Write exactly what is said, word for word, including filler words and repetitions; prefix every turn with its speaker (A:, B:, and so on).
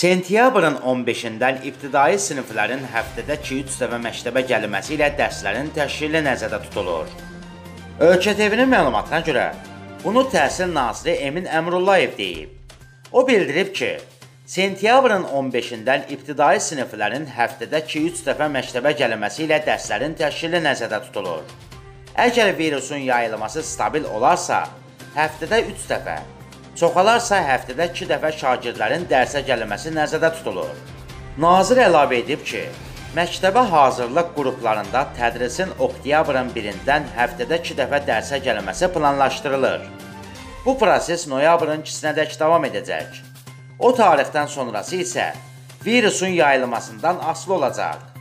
A: Sentyabrın on beşindən ibtidai siniflərin həftədə iki üç dəfə məktəbə gəlməsi ilə dərslərin təşkili nəzərdə tutulur. Ölkə T V-nin məlumatına görə, bunu Təhsil naziri Emin Əmrullayev deyib. O bildirib ki, sentyabrın on beşindən ibtidai siniflərin həftədə iki üç dəfə məktəbə gəlməsi ilə dərslərin təşkili nəzərdə tutulur. Əgər virusun yayılması stabil olarsa, həftədə üç dəfə, çoxalarsa həftədə iki dəfə şagirdlərin dərsə gəlməsi nəzərdə tutulur. Nazir əlavə edib ki, məktəbə hazırlıq qruplarında tədrisin oktyabrın birindən həftədə iki dəfə dərsə gəlməsi planlaşdırılır. Bu proses noyabrın ikisinədək davam edəcək. O tarixdən sonrası isə virusun yayılmasından asılı olacaq.